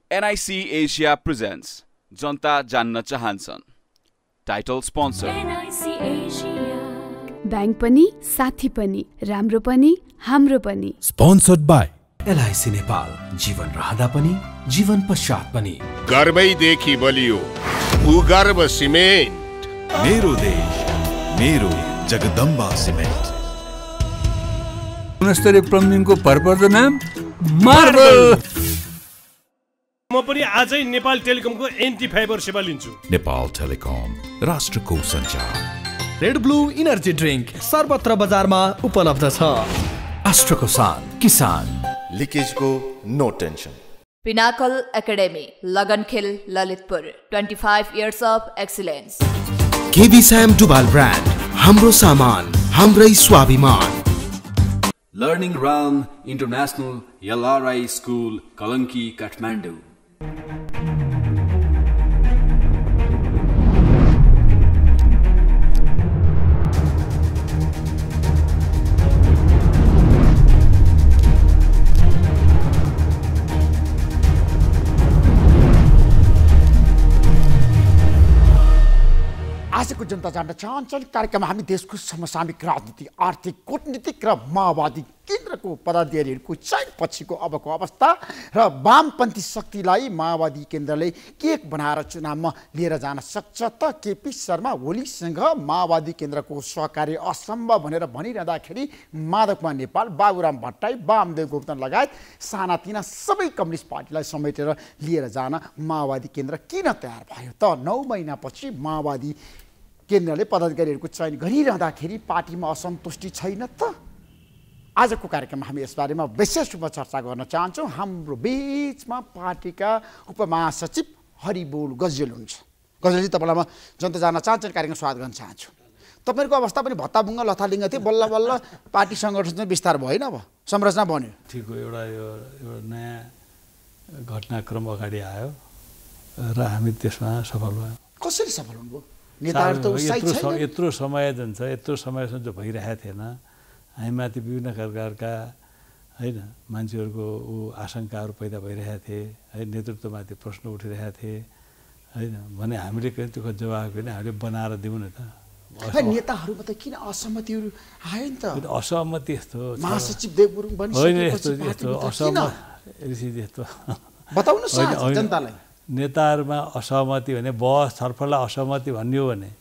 NIC Asia presents जनता जान्न चाहन्छन् title sponsor NIC Asia bank पनि साथी पनि राम्रो पनि हाम्रो पनि स्पोन्सर्ड बाइ LIC नेपाल जीवन रहँदा पनि जीवन पश्चात पनि गर्वैदेखि बलियो भूगर्भ सिमेन्ट मेरो देश मेरो जगदम्बा सिमेन्ट गुणस्तरीय प्लम्बिङको भरपर्दो नाम मार्बल। म पनि आजै नेपाल टेलिकमको एन्टी फाइबर सेवा लिन्छु। नेपाल टेलिकम राष्ट्रको सञ्चार। रेड ब्लू इनर्जी ड्रिंक सर्वत्र बजारमा उपलब्ध छ। राष्ट्रको शान किसान। लिकेजको no tension. Pinnacle academy Lagankhel Lalitpur 25 years of excellence। KB सैम डुबाल ब्रान्ड हाम्रो सामान हाम्रै स्वाभिमान। Learning Realm International LRI School Kalanki Kathmandu। आजको जनता जान्न चाहन्छन् कार्यक्रममा हामी देशको समसामयिक राजनीति आर्थिक कूटनीतिक र माओवादी केन्द्रको पदाधिकारीहरूको चयनपछिको अबको अवस्था र वामपन्थी शक्तिलाई माओवादी केन्द्रले के बनाएर चुनावमा लिएर जान सक्छ त केपी शर्मा ओलीसँग माओवादी केन्द्रको सहकार्य असम्भव भनेर भनिरहँदाखेरि माधवकुमार नेपाल बाबुराम भट्टराई वामदेव गौतम लगायत सानातिना सबै कम्युनिस्ट पार्टीलाई समेटेर लिएर जान माओवादी केन्द्र किन तयार भयो त 9 महिनापछि माओवादी केन्द्रले पदाधिकारीहरूको चयन गरिरहँदाखेरि पार्टीमा असन्तुष्टि छैन त। आजको कार्यक्रममा हामी यसबारेमा विशेष रूपमा चर्चा गर्न चाहन्छौँ। हाम्रो बीचमा पार्टीका उपमहासचिव हरिबोल गजल हुनुहुन्छ। गजलजी तपाईँलाई म जनता जान्न चाहन्छन् कार्यक्रम स्वागत गर्न चाहन्छु। तपाईँहरूको अवस्था पनि भत्ताभुङ्ग लथालिङ्ग थियो, बल्ल बल्ल पार्टी सङ्गठन विस्तार भएन, अब संरचना बन्यो। ठिक हो, एउटा नयाँ घटनाक्रम अगाडि आयो र हामी त्यसमा सफल भयौँ। कसरी सफल हुनुभयो? नेताहरू त यत्रो समय जान्छ, यत्रो समयसम्म जो भइरहेको थिएन, हामीमाथि विभिन्न प्रकारका होइन मान्छेहरूको आशंकाहरू पैदा भइरहेका थिए है, नेतृत्वमाथि प्रश्न उठिरहेका थिए होइन भने हामीले कहिले त्यो जवाफ होइन हामीले बनाएर दिउँ न त। नेताहरूमा त किन असहमतिहरू आयो नि त? असहमति यस्तो महासचिव देव गुरुङ होइन, यस्तो असहमति ऋषिजी यस्तो बताउनुहोस् जनतालाई। नेताहरूमा असहमति भने बहस छलफललाई असहमति भन्ने हो भने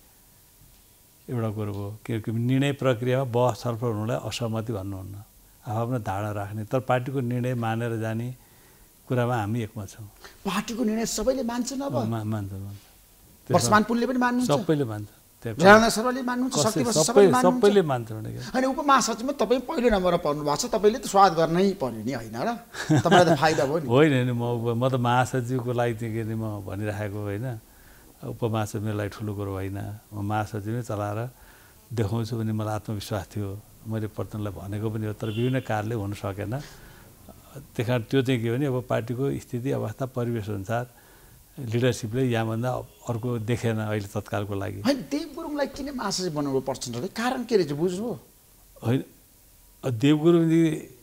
एउटा कुरो हो, किनकि निर्णय प्रक्रियामा बहस छलफल हुनुलाई असहमति भन्नुहुन्न, आफ्नो धारणा राख्ने। तर पार्टीको निर्णय मानेर जाने कुरामा हामी एकमत छौँ। पार्टीको निर्णय सबैले मान्छन्, अब मान्छ वर्षमान पुनले पनि मान्नुहुन्छ, सबैले मान्छ, सरले मान्नुहुन्छ, सबैले मान्छ। अनि उपमहासचिवमा तपाईँ पहिलो नम्बरमा पर्नु भएको छ, तपाईँले त स्वागत गर्नै पर्यो नि, होइन र? तपाईँलाई त फाइदा भयो नि। होइन, म त महासचिवको लागि चाहिँ के म भनिराखेको होइन, उपमहासचिव मेरो लागि ठुलो कुरो होइन। म महासचिवै चलाएर देखाउँछु भने मलाई आत्मविश्वास थियो, मैले प्रतनलाई भनेको पनि हो, तर विभिन्न कारणले हुन सकेन। त्यही कारण त्यो चाहिँ के भने अब पार्टीको स्थिति अवस्था परिवेश अनुसार लिडरसिपले यहाँभन्दा अर्को देखेन अहिले तत्कालको लागि। देव गुरुङलाई किन महासचिव बनाउनु पर्छ र कारण के रहेछ बुझ्नु? होइन, देव गुरुङजी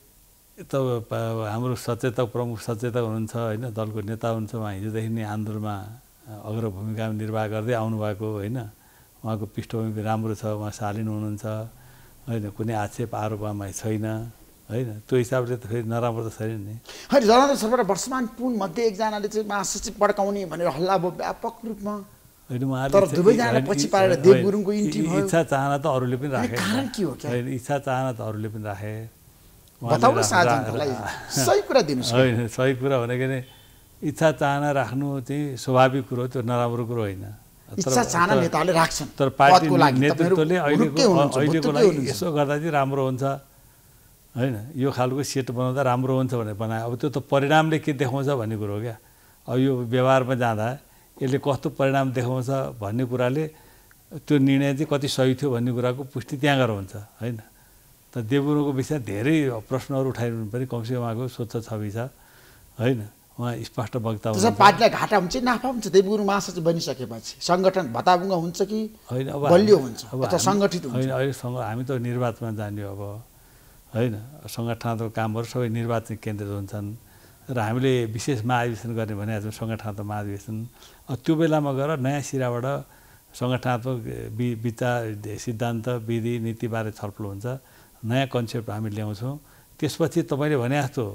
त हाम्रो सचेतक प्रमुख सचेतक हुनुहुन्छ होइन, दलको नेता हुनुहुन्छ। उहाँ हिजोदेखि नै आन्दोलनमा अग्र भूमिका निर्वाह गर्दै आउनुभएको होइन, उहाँको पृष्ठभूमि राम्रो छ, उहाँ शालीन हुनुहुन्छ होइन, कुनै आक्षेप आरोप उहाँमा छैन होइन। त्यो हिसाबले त फेरि नराम्रो त छैन नि। होइन, जनार्दन सरकार वर्षमान पुन मध्ये एकजनाले चाहिँ महासचिव पड्काउने भनेर हल्ला भयो व्यापक रूपमा होइन, उहाँले तर दुवैजनालाई पछि पारेर देव गुरुङको इन्ट्री भयो। इच्छा चाहना त अरूले पनि राखे, कारण के हो? इच्छा चाहना त अरूले पनि राखे। बताउनुहोस् जनतालाई, सही कुरा दिनुहोस्। होइन, सही कुरा भनेको नि इच्छा चाहना राख्नु चाहिँ स्वाभाविक कुरो, त्यो नराम्रो कुरो होइन। इच्छा चाहना नेताले राख्छन्, तर पार्टी नेतृत्वले अहिलेको लागि यसो गर्दा चाहिँ राम्रो हुन्छ होइन, यो खालको सेट बनाउँदा राम्रो हुन्छ भनेर बनायो। अब त्यो त परिणामले के देखाउँछ भन्ने कुरो हो क्या। अब यो व्यवहारमा जाँदा यसले कस्तो परिणाम देखाउँछ भन्ने कुराले त्यो निर्णय चाहिँ कति सही थियो भन्ने कुराको पुष्टि त्यहाँ गएर हुन्छ होइन। त देवगुरुको विषय धेरै प्रश्नहरू उठाइरहनु पनि, कमसेकम उहाँको स्वच्छ छवि छ होइन, उहाँ स्पष्ट वक्ता हुन्छ। पार्टीलाई घाटा हुन्छ नाफा हुन्छ देवगुरुङ महासचिव बनिसकेपछि? सङ्गठन भत्ताभुङ्ग हुन्छ कि होइन, अब बलियो हुन्छ अथवा सङ्गठित हुन्छ? होइन, अहिलेसँग हामी त निर्वाचनमा जाने अब होइन, सङ्गठनात्मक कामहरू सबै निर्वाचन केन्द्रित हुन्छन् र हामीले विशेष महाधिवेशन गर्ने भनेको छौँ सङ्गठनात्मक महाधिवेशन। त्यो बेलामा गएर नयाँ सिराबाट सङ्गठनात्मक विचार सिद्धान्त विधि नीतिबारे छलफल हुन्छ, नयाँ कन्सेप्ट हामी ल्याउँछौँ। त्यसपछि तपाईँले भने जस्तो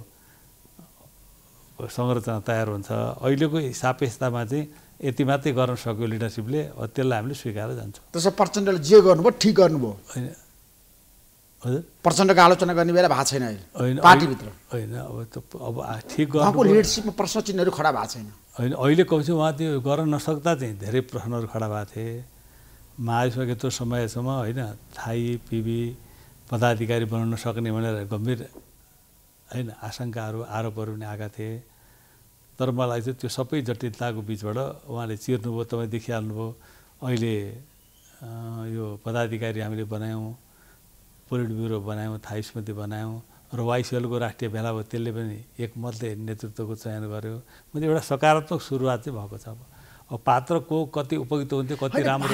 संरचना तयार हुन्छ। अहिलेको सापेक्षतामा चाहिँ यति मात्रै गर्न सक्यो लिडरसिपले, त्यसलाई हामीले स्वीकारेर जान्छौँ। त्यसो प्रचण्डले जे गर्नुभयो ठिक गर्नुभयो होइन? हजुर, प्रचण्डको आलोचना गर्ने बेला भएको छैन अहिले पार्टीभित्र होइन? अब ठिक उहाँको लिडरसिपमा प्रश्न चिन्हहरू खडा भएको छैन होइन? अहिले कमसे उहाँ त्यो गर्न नसक्दा चाहिँ धेरै प्रश्नहरू खडा भएको थिए। महाधिवेशनमा यत्रो समयसम्म होइन थाई पिबी पदाधिकारी बनाउन सक्ने भनेर गम्भीर होइन आशंकाहरू आरोपहरू पनि आएका थिए। तर मलाई चाहिँ त्यो सबै जटिलताको बिचबाट उहाँले चिर्नुभयो। तपाईँ देखिहाल्नुभयो अहिले यो पदाधिकारी हामीले बनायौँ, पोलिट ब्युरो बनायौँ, थाई समिति बनायौँ र वाइसिएलको राष्ट्रिय भेला भयो, त्यसले पनि एकमतले नेतृत्वको चयन गर्यो। मतलब एउटा सकारात्मक सुरुवात चाहिँ भएको छ। अब पात्र को कति उपयुक्त हुन्थ्यो, कति राम्रो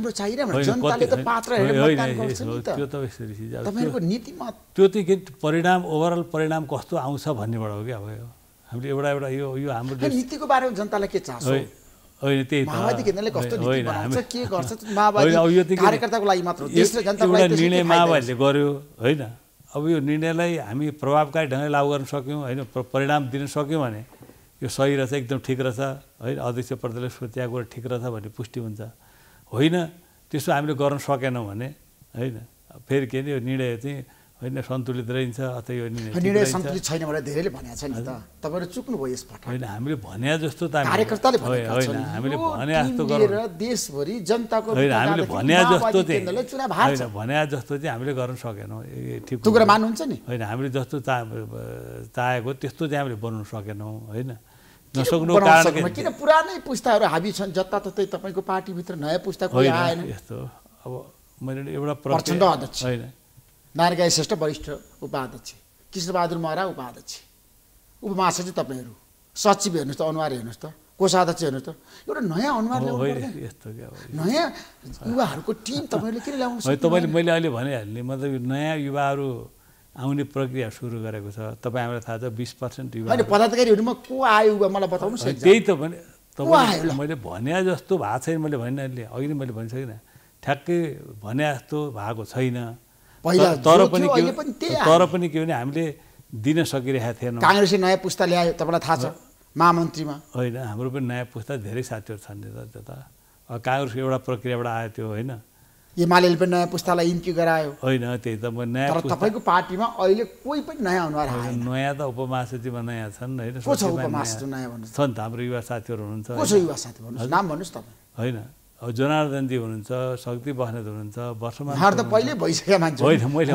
त्यो त त्यो चाहिँ के परिणाम ओभरअल परिणाम कस्तो आउँछ भन्नेबाट हो क्या। अब हामीले एउटा यो हाम्रो नीतिको बारेमा जनतालाई के चाहन्छ होइन? त्यही त माओवादी केन्द्रले कस्तो नीति बनाउँछ, के गर्छ, माओवादी कार्यकर्ताको लागि मात्र देश र जनताको लागि निर्णय माओवादीले गर्यो होइन? अब यो निर्णयलाई हामी प्रभावकारी ढङ्गले लागू गर्न सक्यौँ होइन, परिणाम दिन सक्यौँ भने यो सही रहेछ, एकदम ठिक रहेछ होइन, अध्यक्ष प्रदेशले सोचेको कुरा ठिक रहेछ भन्ने पुष्टि हुन्छ। होइन त्यसो हामीले गर्न सकेनौँ भने होइन फेरि के अरे यो निर्णय चाहिँ होइन सन्तुलित रहन्छ अथवा यो निर्णय सन्तुलित छैन भनेर धेरैले भनेको छ नि त। तपाईँहरू चुक्नुभयो यसपटक। होइन हामीले भने जस्तो त कार्यकर्ताले होइन, हामीले भने जस्तो गरेर देशभरि जनताको होइन, हामीले भने जस्तो चाहिँ होइन, भने जस्तो चाहिँ हामीले गर्न सकेनौँ। ठिक कुरा मान्नुहुन्छ नि? होइन, हामीले जस्तो चाहेको त्यस्तो चाहिँ हामीले बनाउन सकेनौँ होइन। नसक्नु कारण किन पुरानै पुस्ताहरू हाबी छन् जताततै तपाईँको पार्टीभित्र नयाँ पुस्ता कोही आएन यस्तो। अब मैले एउटा प्रचण्ड अध्यक्ष होइन, नारायण श्रेष्ठ वरिष्ठ उपाध्यक्ष, कृष्णबहादुर महरा उपाध्यक्ष, उपमहासचिव तपाईँहरू, सचिव हेर्नुहोस् त, अनुहार हेर्नुहोस् त, कोषाध्यक्ष हेर्नुहोस् त, एउटा नयाँ अनुहार ल्याउनु, नयाँ युवाहरूको टिम तपाईँहरूले किन ल्याउनु? तपाईँले मैले अहिले भनिहाल्ने मतलब नयाँ युवाहरू आउने प्रक्रिया सुरु गरेको छ। तपाईँ हामीलाई थाहा छ 20% युवा होइन पदाधिकारीहरूमा को आयो मलाई बताउनुहोस्। त्यही त भने तपाईँले मैले भने जस्तो भएको छैन। मैले भनिहालेँ अघि नै मैले भनिसकिनँ, ठ्याक्कै भने जस्तो भएको छैन। तर पनि के भने हामीले दिन सकिरहेका थिएनौँ। काङ्ग्रेसले नयाँ पुस्ता ल्यायो तपाईँलाई थाहा छ महामन्त्रीमा होइन? हाम्रो पनि नयाँ पुस्ता धेरै साथीहरू छन् नि त। त्यता काङ्ग्रेसको एउटा प्रक्रियाबाट आयो त्यो होइन, एमाले पनि नयाँ पुस्तालाई इन्ट्री गरायो होइन? त्यही त म नयाँ तर तपाईँको पार्टीमा अहिले कोही पनि नयाँ अनुहार आएन। नयाँ त उपमहासचिवमा नयाँ छन् होइन, को छ उपमहासचिव नयाँ भन्नुहोस्? छन् त हाम्रो युवा साथीहरू हुनुहुन्छ। को छ युवा साथी भन्नुहोस्, नाम भन्नुहोस् तपाईँ? होइन अब जनार्दनजी हुनुहुन्छ, शक्ति बस्नेत हुनुहुन्छ, वर्षमा त पहिले भइसक्यो मान्छे। होइन मैले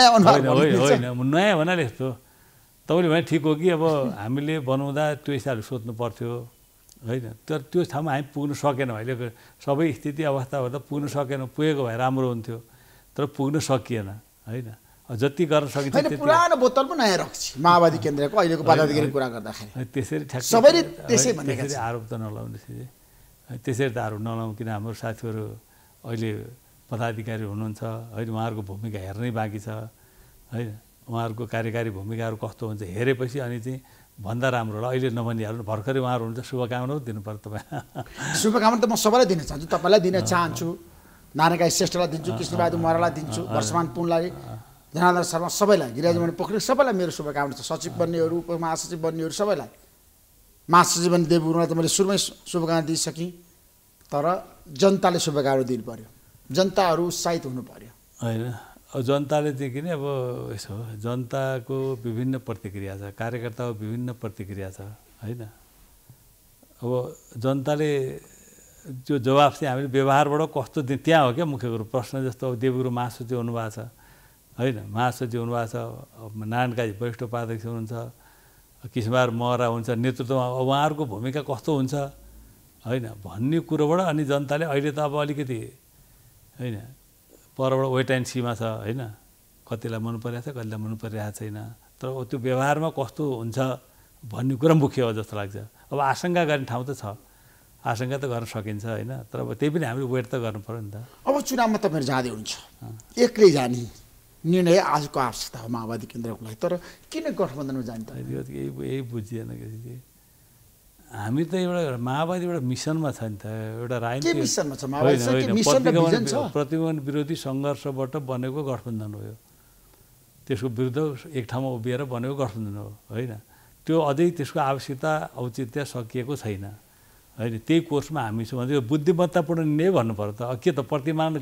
होइन नयाँ भन्नाले यस्तो तपाईँले भने ठिक हो कि अब हामीले बनाउँदा त्यो हिसाबले सोध्नु पर्थ्यो होइन। तर त्यो ठाउँमा हामी पुग्न सकेनौँ। अहिलेको सबै स्थिति अवस्था हेर्दा पुग्न सकेनौँ। पुगेको भए राम्रो हुन्थ्यो तर पुग्न सकिएन होइन। जति गर्न सकिन्छ त्यति पुरानो बोतल पनि नयाँ राख्छ माओवादी केन्द्रको अहिलेको पदाधिकारी कुरा गर्दाखेरि त्यसरी ठ्याक्कै सबैले त्यसै भनेका छन्। आरोप त नलाउने त्यसरी त आरोप नलाउँ, किन हाम्रो साथीहरू अहिले पदाधिकारी हुनुहुन्छ होइन, उहाँहरूको भूमिका हेर्नै बाँकी छ होइन। उहाँहरूको कार्यकारी भूमिकाहरू कस्तो हुन्छ हेरेपछि अनि चाहिँ भन्दा राम्रो होला। अहिले नभनिहाल्नु, भर्खरै उहाँहरू हुन्छ, शुभकामना दिनु पर्यो तपाईँ। शुभकामना त म सबैलाई दिन चाहन्छु, तपाईँलाई दिन चाहन्छु, नारायण श्रेष्ठलाई दिन्छु, कृष्णबहादुर महरालाई दिन्छु, वर्षमान पुनलाई, जनार्दन शर्मा सबैलाई, गिरिराजमणि पोखरेल सबैलाई मेरो शुभकामना छ। सचिव बन्नेहरू, उपमहासचिव बन्नेहरू सबैलाई, महासचिव बन्ने देवगुरुलाई त मैले सुरुमै शुभकामना दिइसकेँ। तर जनताले शुभकामना दिनु पर्यो, जनताहरू उत्साहित हुनु पर्यो होइन। अब जनताले चाहिँ किन अब यसो जनताको विभिन्न प्रतिक्रिया छ, कार्यकर्ताको विभिन्न प्रतिक्रिया छ होइन। अब जनताले त्यो जवाफ चाहिँ हामीले व्यवहारबाट कस्तो दिने त्यहाँ हो क्या मुख्य कुरो। प्रश्न जस्तो अब देवगुरु महासचिव हुनुभएको छ होइन, महासचिव हुनुभएको छ, नारायण काजी वरिष्ठ उपाध्यक्ष हुनुहुन्छ, कृष्णबहादुर महरा हुन्छ नेतृत्वमा, उहाँहरूको भूमिका कस्तो हुन्छ होइन भन्ने कुरोबाट अनि जनताले अहिले त अब अलिकति होइन परबाट वेट एन्ड सीमा छ होइन। कतिलाई मन परिरहेको छ, कतिलाई मन परिरहेको छैन, तर त्यो व्यवहारमा कस्तो हुन्छ भन्ने कुरा मुख्य हो जस्तो लाग्छ। अब आशंका गर्ने ठाउँ त छ, आशंका त गर्न सकिन्छ होइन, तर अब त्यही पनि हामीले वेट त गर्नु पऱ्यो नि त। अब चुनावमा तपाईँहरू जाँदै हुन्छ, एक्लै जाने निर्णय आजको आवश्यकता हो माओवादी केन्द्रको लागि। तर किन गठबन्धनमा जान्छ त? यही बुझिएन केसी। हामी त एउटा माओवादी एउटा मिसनमा छ नि त, एउटा राजनीति मिसनमा छ माओवादी। प्रतिगमन विरोधी सङ्घर्षबाट बनेको गठबन्धन हो यो। त्यसको विरुद्ध एक ठाउँमा उभिएर बनेको गठबन्धन हो होइन। त्यो अझै त्यसको आवश्यकता औचित्य सकिएको छैन होइन। त्यही कोर्समा हामी छौँ भने बुद्धिमत्तापूर्ण निर्णय भन्नु पर्यो त। के त प्रतिगमनलाई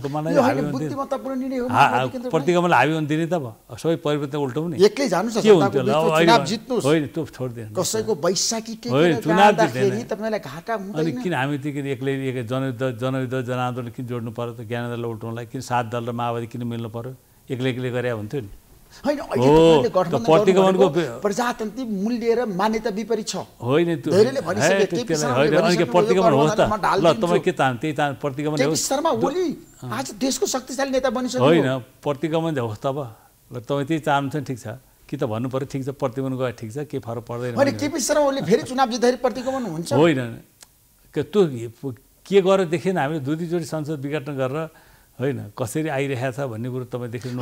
हावी दिने त सबै परिवर्तन उल्टाउने एक्लै जानु छ होइन, त्यो छोडिदिनु कसैको वैशाखी चुनाव जित्दैन अनि किन हामी त्यो एक्लै जनयुद्ध जनआन्दोलन किन जोड्नु पर्यो त? ज्ञानेन्द्रलाई उल्टाउनलाई किन 7 दल र माओवादी किन मिल्नु पर्यो? एक्लै गरे हुन्थ्यो नि। प्रतिगमनको प्रजातान्त्रिक मूल्य र मान्यता विपरीत छ होइन। प्रतिगमन होस् त ल, तपाईँ के चाहनु त्यही चाहनु प्रतिगमन होस्। शर्मा ओली आज देशको शक्तिशाली नेता बनिसक्यो होइन, प्रतिगमन होस् त अब ल, तपाईँ त्यही चाहनुहुन्छ नि ठिक छ कि त भन्नु पर्यो ठिक छ, प्रतिगमन गए ठिक छ, के फरक पर्दैन होइन। केपी शर्मा ओली फेरि चुनाव जित्दाखेरि प्रतिगमन हुन्छ होइन। त्यो के गरेर देखेन हामीले दुईचोटि संसद विघटन गरेर होइन कसरी आइरहेको छ भन्ने कुरो तपाईँ देख्नु।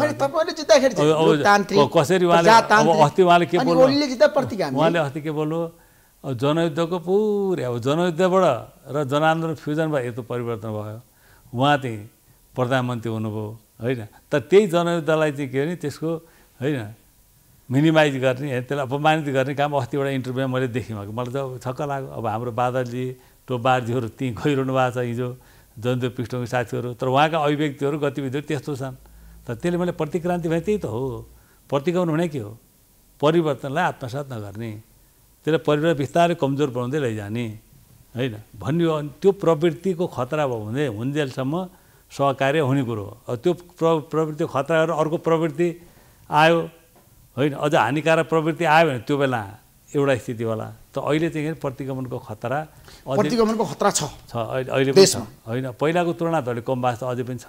कसरी उहाँले अब अस्ति उहाँले के बोल्नु, उहाँले अस्ति के बोल्नु जनयुद्धको पुरै अब जनयुद्धबाट र जनआन्दोलन फ्युजन भयो, यस्तो परिवर्तन भयो। उहाँ चाहिँ प्रधानमन्त्री हुनुभयो होइन। तर त्यही जनयुद्धलाई चाहिँ के भने त्यसको होइन मिनिमाइज गर्ने, त्यसलाई अपमानित गर्ने काम अस्ति एउटा इन्टरभ्यूमा मैले देखेँ। मलाई त छक्क लाग्यो। अब हाम्रो बादलजी टोपबारजीहरू त्यहीँ गइरहनु भएको छ हिजो, जनता पृष्ठको साथीहरू, तर उहाँका अभिव्यक्तिहरू गतिविधिहरू त्यस्तो छन्। तर त्यसले मैले प्रतिक्रान्ति भने त्यही त हो। प्रतिगमन हुने के हो? परिवर्तनलाई आत्मसात नगर्ने, त्यसलाई परिवार बिस्तारै कमजोर बनाउँदै लैजाने होइन भन्ने हो। त्यो प्रवृत्तिको खतरा भयो भने हुन्जेलसम्म सहकार्य हुने कुरो हो। अब त्यो प्रवृत्तिको खतरा गरेर अर्को प्रवृत्ति आयो होइन, अझ हानिकारक प्रवृत्ति आयो भने त्यो बेला एउटा स्थिति होला। त अहिले चाहिँ प्रतिगमनको खतरा छ अहिले पनि छ होइन। पहिलाको तुलना त अलिक कम भएको अझै पनि छ।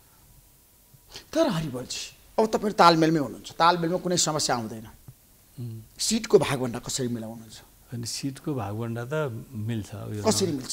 तर हरिवलजी अब तपाईँ तालमेलमै हुनुहुन्छ, तालमेलमा कुनै समस्या आउँदैन। सिटको भागभन्डा कसरी मिलाउनुहुन्छ? अनि सिटको भागभन्डा त मिल्छ, कसरी मिल्छ?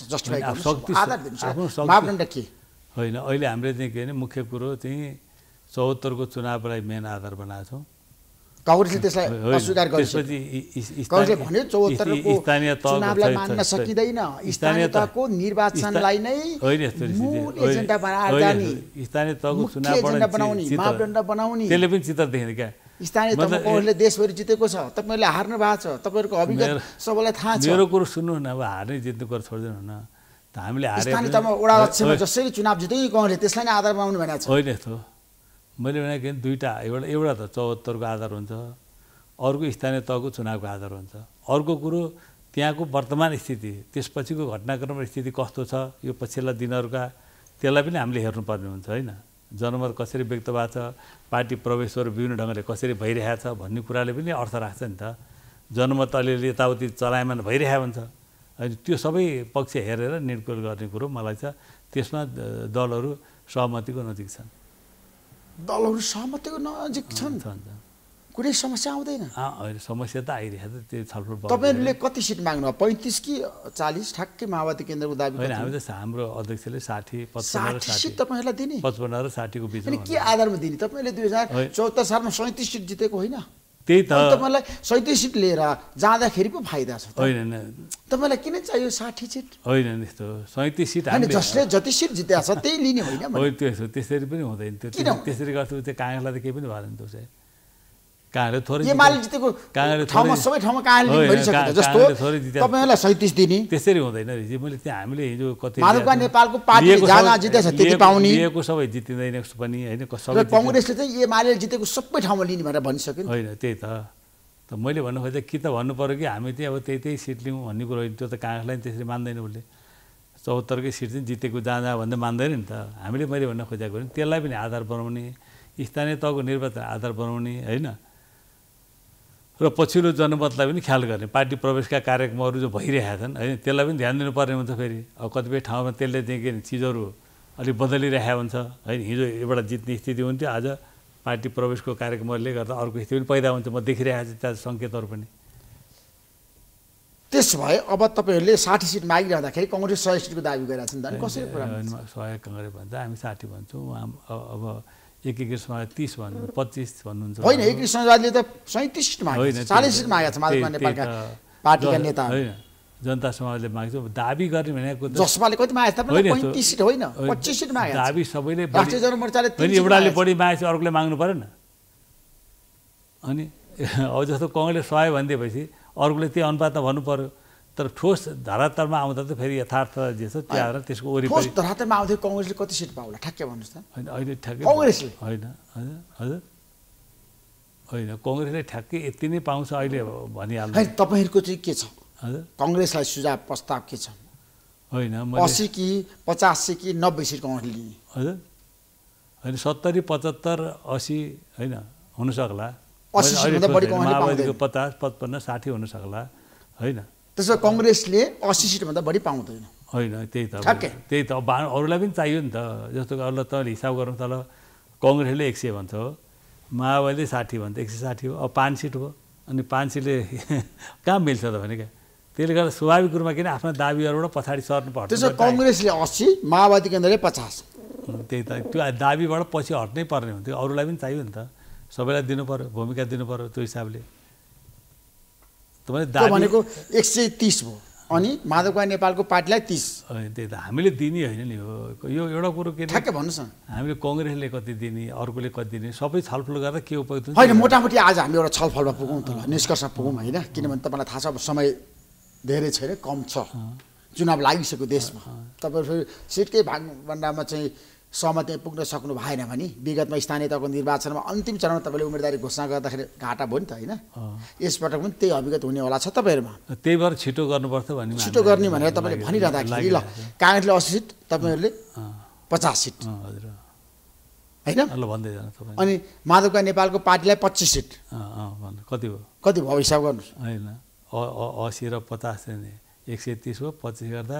मापदण्ड के होइन। अहिले हामीले चाहिँ के भने मुख्य कुरो चाहिँ 74को चुनावलाई मेन आधार बनाएको छौँ। कांग्रेसले त्यसलाई अस्वीकार गरेपछि कांग्रेसले भन्यो 74को चुनावलाई मान्न सकिदैन, स्थानीय तहको निर्वाचनलाई नै मूल एजेन्डा बनाएर जाने, स्थानीय तहको चुनावबाट बनाउने, मापदण्ड बनाउने, त्यसले पनि चित्र देखेन क्या। स्थानीय तहमा कांग्रेसले देशभरि जितेको छ, तपाईहरुले हार्नु भएको छ, तपाईहरुको अभिगत सबैलाई थाहा छ। मेरो कुरो सुन्नु न, अब हार्ने जित्ने कुरा छोड्दिनु न। त हामीले हारे स्थानीय तहमा वडा अध्यक्षमा जसरी चुनाव जित्यो कांग्रेसले त्यसलाई नै आधार बनाउनु भनेको छ। होइन यस्तो मैले भनेको कि दुईटा, एउटा त 74को आधार हुन्छ, अर्को स्थानीय तहको चुनावको आधार हुन्छ। अर्को कुरो त्यहाँको वर्तमान स्थिति, त्यसपछिको घटनाक्रम स्थिति कस्तो छ यो पछिल्ला दिनहरूका, त्यसलाई पनि हामीले हेर्नुपर्ने हुन्छ होइन। जनमत कसरी व्यक्त भएको छ, पार्टी प्रवेशहरू विभिन्न ढङ्गले कसरी भइरहेको छ भन्ने कुराले पनि अर्थ राख्छ नि त। जनमत अलिअलि यताउति चलायमान भइरहेको हुन्छ होइन। त्यो सबै पक्ष हेरेर निर्णय गर्ने कुरो मलाई छ। त्यसमा दलहरू सहमतिको नजिक छन्। दलहरू सहमतिको नजिक छन्, कुनै समस्या आउँदैन? होइन समस्या त आइरहेको छ, त्यो छलफल। तपाईँहरूले कति सिट माग्नु भयो, 35 कि 40? ठ्याक्कै माओवादी केन्द्रको दाबी होइन। हामी त हाम्रो अध्यक्षले 60, 55 सिट तपाईँहरूलाई दिने, 55 र 60को बिचमा। के आधारमा दिने? तपाईँले 2074 सालमा 37 सिट जितेको होइन? त्यही त तपाईँलाई 37 सिट लिएर जाँदाखेरि पो फाइदा छ। होइन तपाईँलाई किन चाहियो 60 सिट? होइन यस्तो 37 सिट होइन, जसले जति सिट जितेको छ त्यही लिने होइन। होइन त्यसरी पनि हुँदैन, त्यसरी गर्छु चाहिँ काङ्ग्रेसलाई त केही पनि भएन त्यो चाहिँ। काङ्ग्रेस थोरै एमाले जितेको ठाउँमा सबै ठाउँमा काङ्ग्रेसले गरिसकेको जस्तो तपाईँहरूलाई 37 दिने, त्यसरी हुँदैन रिजी। मैले त्यहाँ हामीले हिजो कति माधवका नेपालको पार्टीले जहाँ जितेछ त्यति पाउने, लिएको सबै जितिँदैन पनि होइन। सबै कांग्रेसले चाहिँ एमाले जितेको सबै ठाउँमा लिने भनेर भनिसक्यो होइन। त्यही त मैले भन्नु खोजेँ कि त भन्नु पर्यो कि हामी चाहिँ अब त्यही सिट लिउँ भन्ने कुरो होइन। त्यो त काङ्ग्रेसलाई त्यसरी मान्दैन, उसले 74कै सिट चाहिँ जितेको जहाँ भन्दा मान्दैन नि त। हामीले मैले भन्न खोजेको भने त्यसलाई पनि आधार बनाउने, स्थानीय तहको निर्वाचन आधार बनाउने होइन, र पछिल्लो जनमतलाई पनि ख्याल गर्ने। पार्टी प्रवेशका कार्यक्रमहरू जो भइरहेका छन् होइन, त्यसलाई पनि ध्यान दिनुपर्ने हुन्छ। फेरि अब कतिपय ठाउँमा त्यसले चाहिँ के चिजहरू अलिक बदलिरहेको हुन्छ होइन। हिजो एउटा जित्ने स्थिति हुन्थ्यो, आज पार्टी प्रवेशको कार्यक्रमहरूले गर्दा अर्को स्थिति पनि पैदा हुन्छ। म देखिरहेको छु त्यहाँ सङ्केतहरू पनि। त्यसो भए अब तपाईँहरूले 60 सिट मागिरहँदाखेरि कांग्रेस 100 सिटको दाबी गरिरहेको छ नि त, कसरी पुरा 100 काङ्ग्रेस भन्छ, हामी 60 भन्छौँ। अब एकीकृत समाज 30 भन्नु 25 भन्नुहुन्छ होइन एकीकृत समाजवादीले त 37 सिट मागेको छ 40 सिट मागेको छ माधवका नेपालका पार्टीका नेता होइन जनता समाजले माग्छ दाबी गर्ने भनेको जसपाले कति मागेछ तपाईले 35 सिट होइन 25 सिट मागेछ दाबी सबैले राष्ट्रिय जनमोर्चाले 30 एउटाले बढी मागेछ अर्कोले माग्नु पर्दैन अनि अब जस्तो कांग्रेस 100 भन्दिएपछि अर्कोले त्यो अनुपातमा भन्नु पर्यो तर ठोस धरातलमा आउँदा त फेरि यथार्थ जे छ त्यहाँ त्यसको वरिपरि ठोस धरातलमा आउँदै कांग्रेसले कति सिट पाउला ठ्याक्कै भन्नुस् त हैन अहिले ठ्याक्कै कांग्रेसले हैन हजुर हैन कांग्रेसले ठ्याक्कै यति नै पाउँछ अहिले भनिहाल्नु हैन तपाईहरुको चाहिँ के छ हजुर कांग्रेसलाई सुझाव प्रस्ताव के छ हैन 80 कि 50 कि 90 सिट कांग्रेसले लिने हजुर हैन 70 75 80 हैन हुन सक्ला 80 सिट भन्दा बढी कांग्रेसले माओवादीको 50 55 60 हुन सक्ला हैन त्यसो कांग्रेसले 80 सिट भन्दा बढी पाउँदैन हैन त्यही त अरूलाई पनि चाहियो नि त जस्तो अरूलाई त हिसाब गर्नु त कांग्रेसले 100 भन्छ हो माओवादीले 60 भन्छ 160 हो अब 5 सिट हो अनि 5 सिटले कहाँ मिल्छ त भने क्या त्यसले गर्दा स्वाभाविक रूपमा किन आफ्नो दाबीहरुबाट पछाडी सर्नु पर्छ त्यसो कांग्रेसले 80 माओवादी केन्द्रले 50 त्यही त त्यो दाबीबाट पछि हट्नै पर्ने हुन्थ्यो अरूलाई पनि चाहियो नि त सबैलाई दिनु पर्यो भूमिका दिनु पर्यो त्यो हिसाबले तपाईले दाबी भनेको 130 भयो अनि माधवका नेपालको पार्टीलाई 30 हैन त्यही त हामीले दिने हैन नि हो यो एउटा कुरो के ठ्याक्कै भन्नुस् न हामीले कांग्रेसले कति दिने अर्कोले कति दिने सबै छलफल गर्दा के उपयुक्त हुन्छ हैन मोटामोटी आज हामी एउटा छलफलमा पुगौँ त निष्कर्षमा पुगौँ हैन किनभने तपाईलाई थाहा छ अब समय धेरै छैन कम छ चुनाव लागिसक्यो देशमा तपाईहरु फेरि सिटकै भागभण्डामा चाहिँ सहमति पुग्न सक्नु भएन भने विगतमा स्थानीय तहको निर्वाचनमा अन्तिम चरणमा तपाईले उम्मेदवारी घोषणा गर्दाखेरि घाटा भयो नि त हैन यसपटक पनि त्यही अभिगत हुने होला छ तपाईहरुमा त्यही भएर छिटो गर्नुपर्छ भन्ने छिटो गर्ने भनेर तपाईले भनिरहँदाखेरि ल कांग्रेसले 80 सिट तपाईहरुले 50 सिट हजुर हैन ल भन्दै जानु तपाई अनि माधवका नेपालको पार्टीलाई 25 सिट भन्नु कति भयो हिसाब गर्नुस् हैन 80 र 50 नि 130 हो 25 गर्दा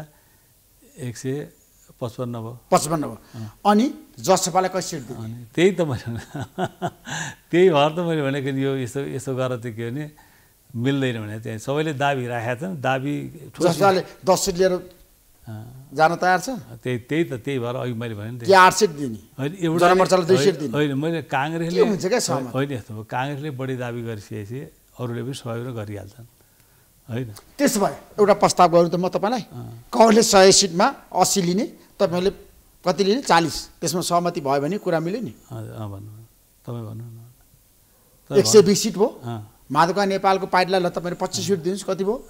155 भयो 55 भयो अनि जसपालाई कति सिट दिने अनि त्यही त मैले त्यही भएर त मैले भनेको यो यसो गरेर त के भने मिल्दैन भने त्यहाँ सबैले दाबी राखेका छन् दाबी जसपाले 10 सिट लिएर जान तयार छ त्यही भएर अघि मैले भने के 8 सिट दिने हैन एउटा जनमोर्चाले 2 सिट दिने हैन मैले कांग्रेसले हुन्छ के सहमत हैन यस्तो हो कांग्रेसले बढी दाबी गरिसकेपछि अरूले पनि सहयोग गरिहाल्छन् हैन त्यसो भए एउटा प्रस्ताव गरौँ त म तपाईलाई कांग्रेसले 100 सिटमा 80 लिने तपाईले कति लिने 40 त्यसमा सहमति भयो भने कुरा मिल्यो नि भन्नु तपाई भन्नु न 120 सिट भयो माधवका नेपालको पार्टीलाई ल तपाईले 25 सिट दिनुस् कति भयो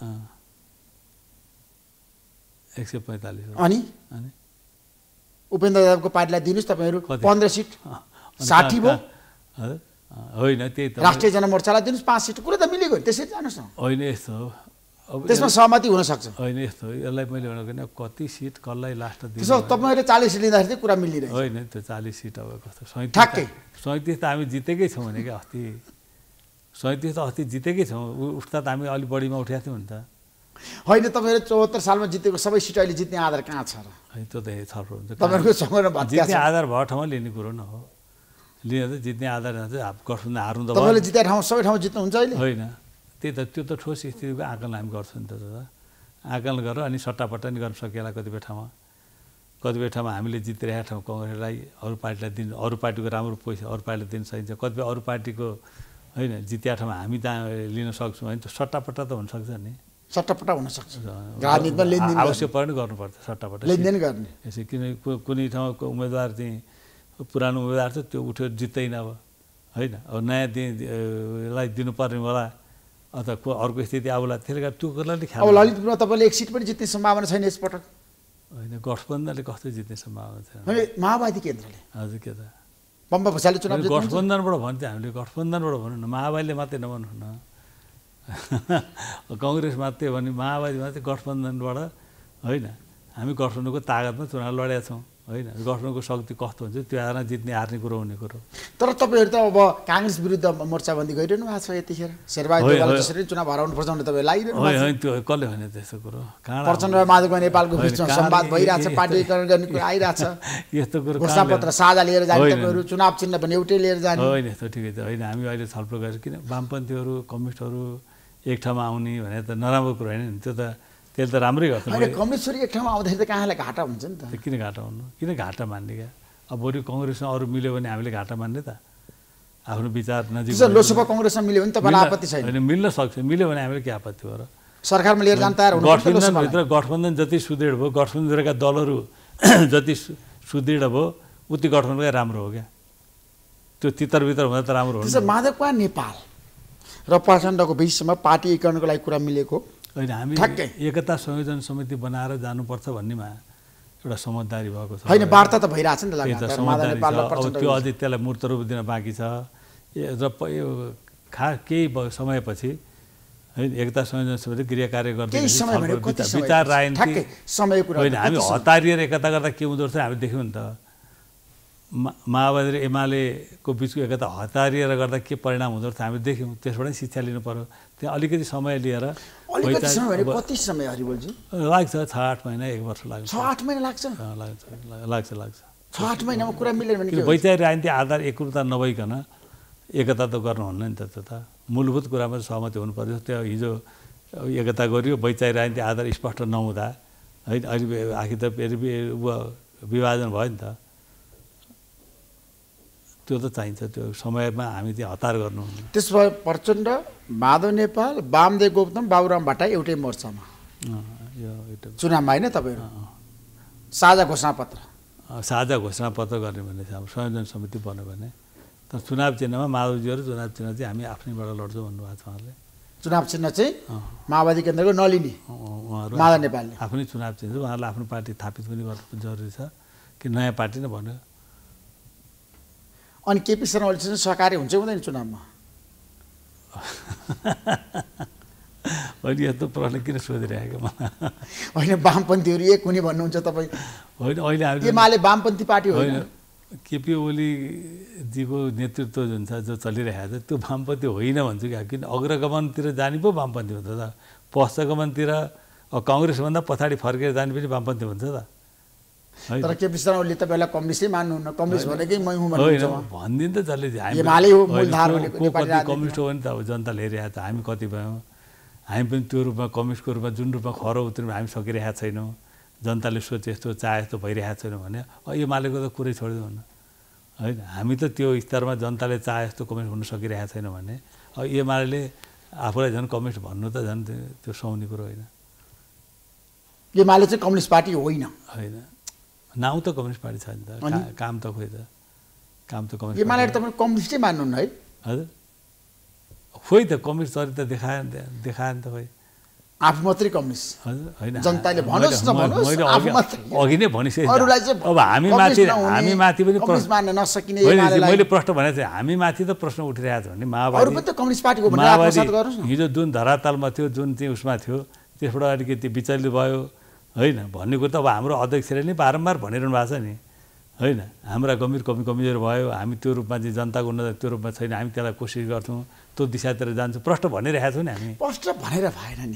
145 अनि उपेन्द्र यादवको पार्टीलाई दिनुस् तपाईहरु 15 सिट 60 भयो होइन त्यही त राष्ट्रिय जनमोर्चालाई दिनुस् 5 सिट कुरा त मिलेको नि त्यसरी जानुस् न होइन यस्तो हो अब त्यसमा सहमति हुन सक्छ होइन यस्तो यसलाई मैले भनेको कति सिट कसलाई लास्ट दिनु त्यसो तपाईहरुले 40 सिट लिँदाखेरि कुरा मिलिरहेछ होइन त्यो 40 सिट अब कस्तो 37 त हामी जितेकै छौं भने के अस्ति 37 त अस्ति जितेकै छौं उठ्दा त हामी अलि बढीमा उठेका थियौं नि त होइन तपाईहरु 74 सालमा जितेको सबै सिट अहिले जित्ने आधार कहाँ छ र हैन त्यो त छलफल हुन्छ तपाईहरुको सँगै बात जित्ने आधार भयो ठाउँमा लिने कुरो न हो लिन त जित्ने आधार चाहिँ गठबन्धन हार्नु त तपाईले जिते ठाउँ सबै ठाउँ जित्नु हुन्छ अहिले हैन त्यही त त्यो त ठोस स्थितिको आकलन हामी गर्छौं नि त आकलन गरेर अनि सट्टापट्टा नि गर्न सकिएला कतिपय ठाउँमा हामीले जितिरहेका ठाउँ कांग्रेसलाई अरु पार्टीलाई दिन अरु पार्टीको राम्रो पैसा अरु पार्टीलाई दिन सकिन्छ कतिपय अरु पार्टीको हैन जितिया ठाउँमा हामी त लिन सक्छौं हैन त सट्टापट्टा त हुन सक्छ नि सट्टापट्टा हुन सक्छ राजनीतिमा लेनदेन आवश्यक पर्ने गर्नुपर्छ सट्टापट्टा लेनदेन गर्ने यसै किन कुनै ठाउँको उम्मेदवार चाहिँ पुरानो उम्मेदवार छ त्यो उठ्यो जित्दैन अब हैन अब नयाँ लाई दिनुपर्ने होला अथवा अर्को स्थिति आउला त्यसले गर्दा त्यो कुराले ख्याल अब ललितपुरमा तपाईले एक सिट पनि जित्ने सम्भावना छैन यसपटक हैन गठबन्धनले कस्तो जित्ने सम्भावना छ हैन माओवादी केन्द्रले हजुर के त पम्पा भुसाले चुनाव जित्नु गठबन्धनबाट भन्छ हामीले गठबन्धनबाट भन्नु न माओवादीले मात्रै नभन्नु न कांग्रेस मात्रै भने माओवादी मात्रै गठबन्धनबाट हैन हामी गठबन्धनको ताकतमा चुनाव लडेका छौं हैन गठबन्धनको शक्ति कस्तो हुन्छ त्यो आधारमा जित्ने हार्ने कुरो हुने कुरो तर तपाईहरु त अब कांग्रेस विरुद्ध मोर्चाबन्दी गरिरहनु भएको छ यतिखेर शेरबहादुर देवालले जसरी चुनाव हराउनु पर्छ भने तपाईहरु लागिरहनु भएको छ हैन त्यो कसले भने त्यस्तो कुरो प्रचण्ड र माधवका नेपालको बीचमा संवाद भइराछ पार्टीकरण गर्ने कुरा आइराछ यस्तो कुरो घोषणापत्र साझा लिएर जाने तपाईहरु चुनाव चिन्ह पनि एउटै लिएर जाने हैन यस्तो ठिकै छ हैन हामी अहिले छलफल गरेर किन वामपन्थीहरु कम्युनिस्टहरु एक ठाउँमा आउने भने त नराम्रो कुरा हैन त्यो त त्यसले त राम्रै गर्छ हैन कम्युनिस्टहरु एक ठाउँमा आउँदाखेरि त कहाँलाई घाटा हुन्छ नि त किन घाटा हुनु किन घाटा मान्ने क्या अब बरु कङ्ग्रेसमा अरू मिल्यो भने हामीले घाटा मान्ने त आफ्नो विचार नजिक लोकसभा कङ्ग्रेसमा मिल्यो भने तपाईँलाई आपत्ति छैन होइन मिल्न सक्छ मिल्यो भने हामीले के आपत्ति हो र सरकारमा लिएर जान तयार हुनुहुन्छ गठबन्धनभित्र गठबन्धन जति सुदृढ भयो गठबन्धनका दलहरू जति सुदृढ भयो उति गठबन्धनकै राम्रो हो क्या त्यो तितरभित्र हुँदा त राम्रो हो त्यसो माधवका नेपाल र प्रचण्डको बिचमा पार्टी एकीकरणको लागि कुरा मिलेको होइन हामी एकता संयोजन समिति बनाएर जानुपर्छ भन्नेमा एउटा समझदारी भएको छ होइन वार्ता त भइरहेछ नि लगातार माधव नेपाल र प्रचण्ड त्यो अझै त्यसलाई मूर्त रूप दिन बाँकी छ र केही समयपछि है एकता संयोजन समिति क्रिया कार्य गर्दै विचार राजनीति होइन हामी हतारिएर एकता गर्दा के हुँदो रहेछ हामी देख्यौँ नि त माओवादी र एमालेको बिचको एकता हतारिएर गर्दा के परिणाम हुँदो रहेछ हामी देख्यौँ त्यसबाट शिक्षा लिनु पर्यो त्यहाँ अलिकति समय लिएर कति समय हरिबोलजी लाग्छ 6-8 महिना 1 वर्ष लाग्छ 6-8 महिना लाग्छ लाग्छ 6-8 महिनामा कुरा मिलेन भने वैचारिक राजनीति आधार एकरूपता नभइकन एकता त गर्नुहुन्न नि त मूलभूत कुरामा सहमति हुनुपर्छ त्यो हिजो एकता गरियो वैचारिक राजनीति आधार स्पष्ट नहुँदा है अहिले आखिर त फेरि विभाजन भयो नि त त्यो त चाहिन्छ त्यो समयमा हामी चाहिँ हतार गर्नु त्यस भए प्रचण्ड माधव नेपाल वामदेव गौतम बाबुराम भट्टराई एउटै मोर्चामा चुनावमा होइन तपाईँहरू साझा घोषणापत्र गर्ने भने अब संयोजन समिति बन्यो भने तर चुनाव चिन्हमा माधवजीहरू चुनाव चिन्ह चाहिँ हामी आफ्नैबाट लड्छौँ भन्नुभएको छ उहाँले चुनाव चिन्ह चाहिँ माओवादी केन्द्रको नलिने उहाँहरू माधव नेपालले आफ्नै चुनाव चिन्ह उहाँहरूले आफ्नो पार्टी थापित पनि गर्नु जरुरी छ कि नयाँ पार्टी नै भन्यो अनि केपी शर्मा ओलीसँग सहकारी हुन्छ हुँदैन चुनावमा होइन यस्तो प्रश्न किन सोधिरहेको मलाई होइन वामपन्थीहरू एक हुने भन्नुहुन्छ तपाईँ होइन अहिले हामी एमाले वामपन्थी पार्टी होइन केपी ओलीजीको नेतृत्व जुन छ जो चलिरहेको छ त्यो वामपन्थी होइन भन्छु क्या किन अग्रगमनतिर जाने पो वामपन्थी हुन्छ त पश्चगमनतिर कङ्ग्रेसभन्दा पछाडि फर्केर जाने पनि वामपन्थी हुन्छ त तर केपी शर्मा ओलीले तपाईँलाई कम्युनिस्टै मान्नुहुन्न कम्युनिस्ट भनेकै मै हुँ भन्नुहुन्छ भनिदिनु त जसले एमाले हो मूलधार भनेको कम्युनिस्ट हो भने त अब जनताले हेरिरहेको छ हामी कति भयौँ हामी पनि त्यो रूपमा कम्युनिस्टको रूपमा जुन रूपमा खरो उत्रिनु हामी सकिरहेका छैनौँ जनताले सोचे यस्तो चाहे यस्तो भइरहेको छैन भने एमालेको त कुरै छोडिदिउँ न होइन हामी त त्यो स्तरमा जनताले चाहे यस्तो कम्युनिस्ट हुन सकिरहेको छैन भने एमाले आफूलाई झन् कम्युनिस्ट भन्नु त झन् त्यो सुहाउने कुरो होइन एमाले चाहिँ कम्युनिस्ट पार्टी होइन होइन नाउँ त कम्युनिस्ट पार्टी छ नि त काम त खोइ त काम त कम्युनिस्ट एमाले तपाईँ कम्युनिस्टै मान्नुहुन्न है हजुर खोइ त कम्युनिस्ट चरित्र देखाएन त खोइ आफू मात्रै कम्युनिस्ट हजुर होइन जनताले भनोस् नभनोस् आफू मात्रै अघि नै भनिसकेँ अरूलाई चाहिँ अब हामी माथि पनि कम्युनिस्ट मान्न नसकिने मैले प्रश्न भनेको चाहिँ हामी माथि त प्रश्न उठिरहेको छ भने माओवादी अरू पनि त कम्युनिस्ट पार्टीको माओवादी हिजो जुन धरातलमा थियो जुन चाहिँ उसमा थियो त्यसबाट अलिकति विचलित भयो होइन भन्ने कुरो त अब हाम्रो अध्यक्षले नै बारम्बार भनिरहनु भएको छ नि होइन हाम्रा गम्भीर कमजोर भयो हामी त्यो रूपमा चाहिँ जनताको उन्नति त्यो रूपमा छैन हामी त्यसलाई कोसिस गर्छौँ त्यो दिशातिर जान्छौँ प्रश्न भनिरहेको छौँ नि हामी प्रश्न भनेर भएन नि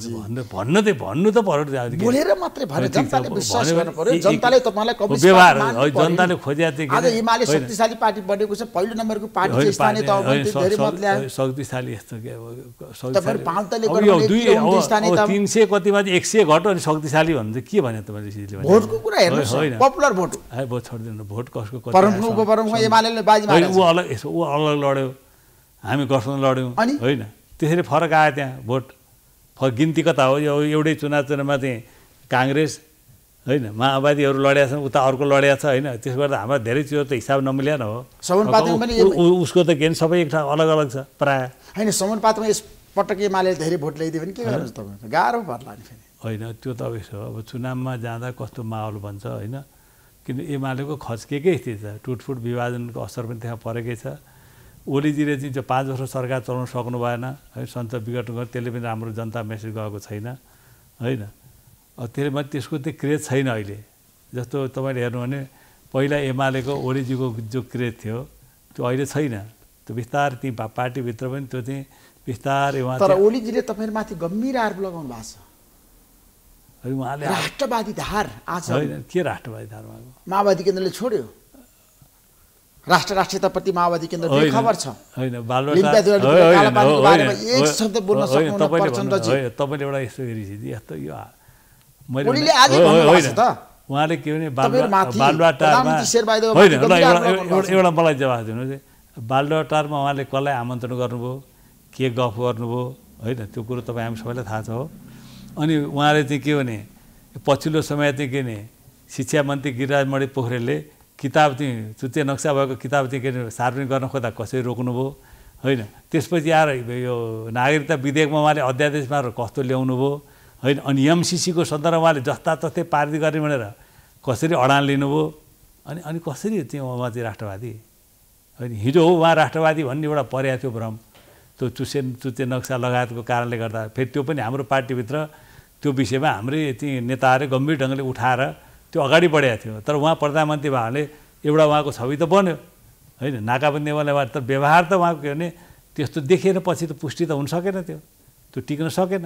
भन्नु त पर्यो बोलेर मात्रै भएन जनताले विश्वास गर्नु पर्यो जनताले तपाईँलाई कम्युनिस्ट व्यवहार जनताले खोजेको थियो आज एमाले शक्तिशाली पार्टी बनेको छ पहिलो नम्बरको पार्टी चाहिँ स्थानीय तहमा धेरै मत ल्यायो शक्तिशाली यस्तो के तपाईहरु पाउँताले गर्नु स्थानीय तह 300 कतिमा 100 घट्यो अनि शक्तिशाली भन्नु चाहिँ के भने तपाईले सिजले भोटको कुरा हेर्नुस् पपुलर भोट भोट छोड्दिनु भोट कसको कति परमको एमालेले बाजी मार्यो उ अलग लड्यो हामी गठबन्धन लड्यौँ होइन त्यसरी फरक आयो त्यहाँ भोट गिन्ती कता हो यो एउटै चुनावमा चाहिँ काङ्ग्रेस होइन माओवादीहरू लडेका छन् उता अर्को लडेका छ होइन त्यसो गर्दा हाम्रो धेरै चिजहरू त हिसाब नमिल्यान हो उसको त के सबै एक ठाउँ अलग अलग छ प्रायः होइन समानुपातमा यसपटक एमाले धेरै भोट ल्याइदियो भने के गर्नुहुन्छ तपाईँ गाह्रो पर्ला नि फेरि होइन त्यो त अब यसो अब चुनावमा जाँदा कस्तो माहौल बन्छ होइन किन एमालेको खच्केकै स्थिति छ टुटफुट विभाजनको असर पनि त्यहाँ परेकै छ ओलीजीले चाहिँ त्यो 5 वर्ष सरकार चलाउन सक्नु भएन है सञ्चार बिगाट्नु गर्यो त्यसले पनि राम्रो जनता मेसेज गएको छैन होइन त्यसले त्यसको त्यो क्रेज छैन अहिले जस्तो तपाईँले हेर्नु भने पहिला एमालेको ओलीजीको जो क्रेज थियो त्यो अहिले छैन त्यो बिस्तारै ती पार्टीभित्र पनि त्यो चाहिँ बिस्तारै तर ओलीजीले तपाईँहरूमाथि गम्भीर आरोप लगाउनु भएको छ उहाँले राष्ट्रवादी धार आज होइन के राष्ट्रवादी धार माओवादी केन्द्रले छोड्यो राष्ट्रियताप्रति माओवादी केन्द्र खबर छ होइन एक शब्द बोल्न सक्नुहुन्न तपाईँले एउटा यस्तो रिसिदी यस्तो यो ओलीले आज भन्नुभएको छ त उहाँले के भने बालुवाटारमा होइन एउटा मलाई जवाफ दिनुहोस् बालुवाटारमा उहाँले कसलाई आमन्त्रण गर्नुभयो के गफ गर्नुभयो होइन त्यो कुरो तपाईँ हामी सबैलाई थाहा छ हो अनि उहाँले चाहिँ के भने पछिल्लो समय चाहिँ के भने शिक्षा मन्त्री गिरिराज मणि पोखरेलले किताब चाहिँ चुच्चे नक्सा भएको किताब चाहिँ के अरे सार्वजनिक गर्न खोज्दा कसरी रोक्नुभयो होइन त्यसपछि आएर यो नागरिकता विधेयकमा उहाँले अध्यादेशमा कस्तो ल्याउनु भयो होइन अनि एमसिसीको सन्दर्भमा उहाँले जस्ता तस्तै पारित गर्ने भनेर कसरी अडान लिनुभयो अनि कसरी चाहिँ उहाँ चाहिँ राष्ट्रवादी होइन हिजो हो उहाँ राष्ट्रवादी भन्ने एउटा परेको थियो भ्रम त्यो चुच्चे नक्सा लगायतको कारणले गर्दा फेरि त्यो पनि हाम्रो पार्टीभित्र त्यो विषयमा हाम्रै चाहिँ नेताहरूले गम्भीर ढङ्गले उठाएर त्यो अगाडि बढाएको थियो तर उहाँ प्रधानमन्त्री भएकोले एउटा उहाँको छवि त बन्यो होइन नाकाबन्दी वाला तर व्यवहार त उहाँको के भने त्यस्तो देखेर पछि त पुष्टि त हुन सकेन त्यो टिक्न सकेन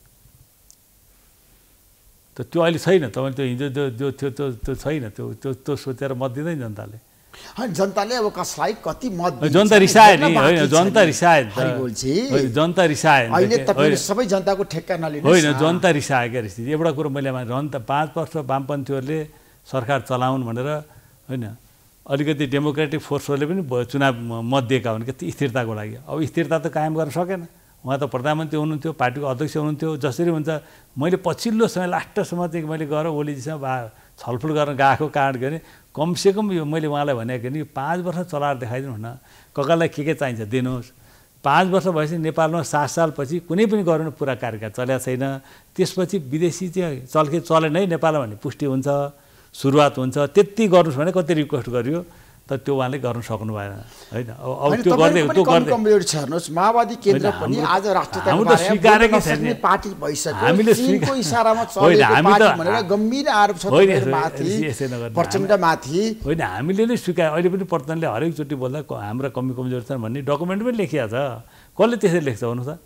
त त्यो अहिले छैन तपाईँले त्यो हिजो जो थियो त्यो छैन त्यो सोचेर मत दिँदैन जनताले जनताले अब कसलाई कति मत जनता रिसाए नि होइन जनता रिसाए जनता रिसाए अहिले तपाईले सबै जनताको ठेक्का नलिनु होइन जनता रिसाए क्या स्थिति एउटा कुरो मैले जनता 5 वर्ष वामपन्थीहरूले सरकार चलाउन् भनेर होइन अलिकति डेमोक्रेटिक फोर्सहरूले पनि चुनाव मत दिएका हुन् कि स्थिरताको लागि अब स्थिरता त कायम गर्न सकेन उहाँ त प्रधानमन्त्री हुनुहुन्थ्यो पार्टीको अध्यक्ष हुनुहुन्थ्यो जसरी हुन्छ मैले पछिल्लो समय लास्टसम्म चाहिँ मैले गएर ओलीजीसँग छलफल गर्न गएको कारण के भने कमसेकम यो मैले उहाँलाई भनेको नि 5 वर्ष चलाएर देखाइदिनु न ककालाई के चाहिन्छ दिनुहोस् 5 वर्ष भएपछि नेपालमा 7 सालपछि कुनै पनि गभर्मेन्ट पुरा कार्यकाल चलेको छैन त्यसपछि विदेशी चाहिँ चलेन है नेपालमा भने पुष्टि हुन्छ सुरुवात हुन्छ त्यति गर्नुहोस् भने कति रिक्वेस्ट गरियो तर त्यो उहाँले गर्न सक्नु भएन होइन अब त्यो गर्दै कमजोरी छ हेर्नुहोस् माओवादी केन्द्र पनि आज राष्ट्रियताको बारेमा स्वीकारेकै छैन पार्टी भइसक्यो हामीले चीनको इशारामा चलेको पार्टी भनेर गम्भीर आरोप छ माथि प्रचण्डमाथि होइन हामीले नै स्वीकार अहिले पनि प्रचण्डले हरेकचोटि बोल्दा हाम्रा कमजोरी छन् भन्ने डकुमेन्ट पनि लेखिया छ कसले त्यसरी लेख्छ भन्नु त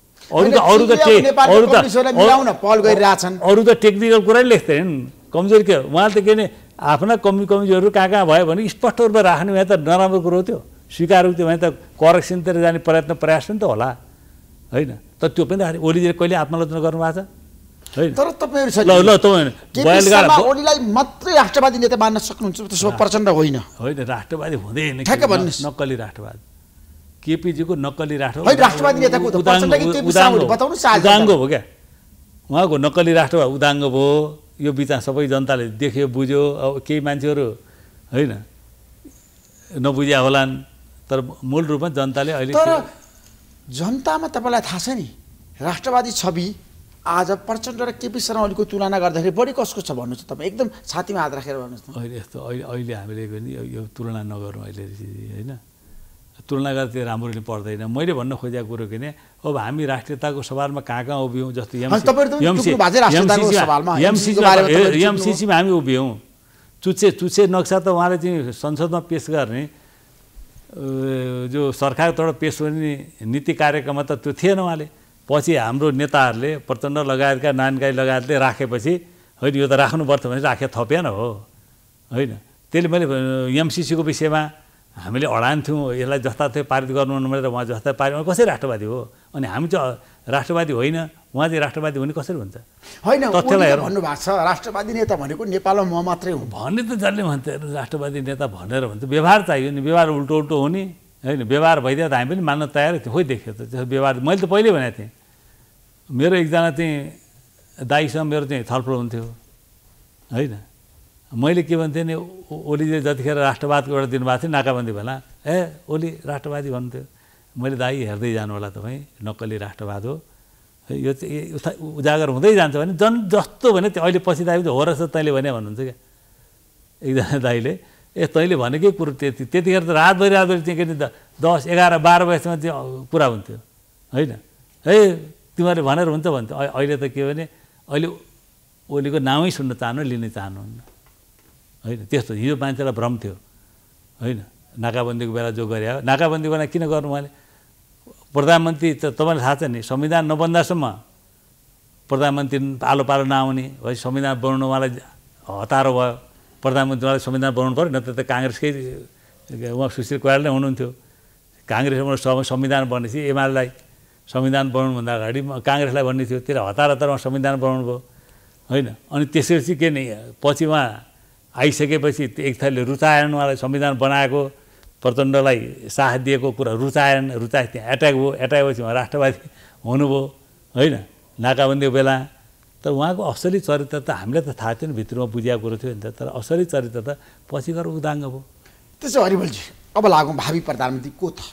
अरू त टेक्निकल कुरा नै लेख्दैनन् कमजोरी के उहाँले त के भने आफ्ना कमजोरीहरू कहाँ भयो भने स्पष्ट रूपमा राख्ने भने त नराम्रो कुरो थियो स्वीकार थियो भने त करेक्सनतिर जाने प्रयास पनि त होला होइन तर त्यो पनि ओलीले कहिले आत्मालोचना गर्नुभएको छ होइन तर तपाईँहरू ल तपाईँ ओलीलाई मात्रै राष्ट्रवादी नेता मान्न सक्नुहुन्छ त्यसो प्रचण्ड होइन होइन राष्ट्रवादी हुँदैन नक्कली राष्ट्रवाद केपीजीको नक्कली राष्ट्रवादी नेताको उदाङ्गो हो क्या उहाँको नक्कली राष्ट्रवाद उदाङ्गो भयो यो विचार सबै जनताले देख्यो बुझ्यो अब केही मान्छेहरू होइन नबुझ्या होलान् तर मूल रूपमा जनताले अहिले तर जनतामा तपाईँलाई थाहा छ नि राष्ट्रवादी छवि आज प्रचण्ड र केपी शर्मा ओलीको तुलना गर्दाखेरि बढी कसको छ भन्नुहोस् तपाईँ एकदम छातीमा हात राखेर भन्नुहोस् न अहिले यस्तो अहिले हामीले पनि यो तुलना नगरौँ अहिले होइन तुलना गर्दा त्यो राम्रो नि पर्दैन मैले भन्न खोजेको कुरो के भने अब हामी राष्ट्रियताको सवालमा कहाँ उभियौँ जस्तो एमसिसीमा हामी उभियौँ चुच्चे नक्सा त उहाँले चाहिँ संसदमा पेस गर्ने जो सरकारबाट पेस गर्ने नीति कार्यक्रममा त त्यो थिएन उहाँले पछि हाम्रो नेताहरूले प्रचण्ड लगायतका नानगाई लगायतले राखेपछि होइन यो त राख्नुपर्छ भने राखे थपेन हो होइन त्यसले मैले एमसिसीको विषयमा हामीले अडान्थ्यौँ यसलाई जस्ता थियो पारित गर्नु भनेर उहाँ जस्ता पारित कसरी राष्ट्रवादी हो अनि हामी चाहिँ राष्ट्रवादी होइन उहाँ चाहिँ राष्ट्रवादी हुने कसरी हुन्छ होइन तथ्यलाई भन्नुभएको छ राष्ट्रवादी नेता भनेको नेपालमा म मात्रै हुँ भन्ने त जसले भन्छ राष्ट्रवादी नेता भनेर भन्छ व्यवहार चाहियो नि व्यवहार उल्टो हुने होइन व्यवहार भइदियो त हामी पनि मान्न तयार थियो खोइ देख्यो त त्यो व्यवहार मैले त पहिल्यै भनेको थिएँ मेरो एकजना चाहिँ दाइसँग मेरो चाहिँ छलफल हुन्थ्यो होइन मैले के भन्थेँ नि ओलीले जतिखेर राष्ट्रवादको एउटा दिनुभएको थियो नाकाबन्दी बेला ओली राष्ट्रवादी भन्थ्यो मैले दाइ हेर्दै जानु होला तपाईँ नक्कली राष्ट्रवाद हो यो चाहिँ उजागर हुँदै जान्छ भने जस्तो भने त्यो अहिले पछि दाइ हो रहेछ तैँले भने भन्नुहुन्छ क्या एकजना दाइले तैँले भनेकै कुरो त्यतिखेर त रातभरि चाहिँ के 10, 11, 12 बजीसम्म चाहिँ पुरा हुन्थ्यो होइन तिमीहरूले भनेर हुन्छ भन्थ्यो अहिले त के भने अहिले ओलीको नामै सुन्न चाहनु लिन चाहनुहुन्न होइन त्यस्तो हिजो मान्छेलाई भ्रम थियो होइन नाकाबन्दीको बेला जो गरे नाकाबन्दीको बेला किन गर्नु उहाँले प्रधानमन्त्री त तपाईँलाई थाहा छ नि संविधान नबन्दासम्म प्रधानमन्त्री पालो नआउने है संविधान बनाउनु उहाँलाई हतारो भयो प्रधानमन्त्रीलाई संविधान बनाउनु पऱ्यो न त काङ्ग्रेसकै उहाँ सुशील कोइराला नै हुनुहुन्थ्यो काङ्ग्रेसबाट संविधान बनेपछि एमालेलाई संविधान बनाउनुभन्दा अगाडि काङ्ग्रेसलाई भन्ने थियो त्यसले हतारमा संविधान बनाउनु भयो होइन अनि त्यसपछि के नि पछि उहाँ आइसकेपछि एक थरीले रुचाएन उहाँलाई संविधान बनाएको प्रचण्डलाई साथ दिएको कुरा रुचाए त्यहाँ एट्याक भयो एट्याकपछि उहाँ राष्ट्रवादी हुनुभयो होइन नाकाबन्दीको बेला तर उहाँको असली चरित्र त हामीलाई त थाहा थिएन भित्रमा बुझिएको कुरो थियो नि त तर असली चरित्र त पछि गएर उदाङ्ग भयो त्यसो हरिबलजी अब लागौँ भावी प्रधानमन्त्री को त